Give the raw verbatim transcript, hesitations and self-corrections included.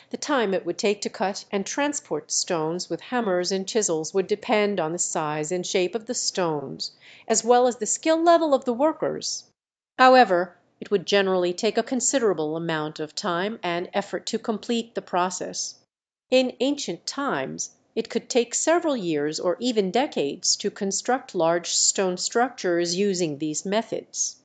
The time it would take to cut and transport stones with hammers and chisels would depend on the size and shape of the stones, as well as the skill level of the workers. However, it would generally take a considerable amount of time and effort to complete the process. In ancient times it could take several years or even decades to construct large stone structures using these methods.